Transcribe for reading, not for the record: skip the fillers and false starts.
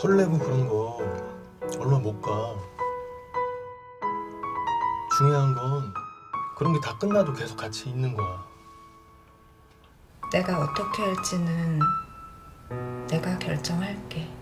설레고 그런 거 얼마 못 가. 중요한 건 그런 게 다 끝나도 계속 같이 있는 거야. 내가 어떻게 할지는 내가 결정할게.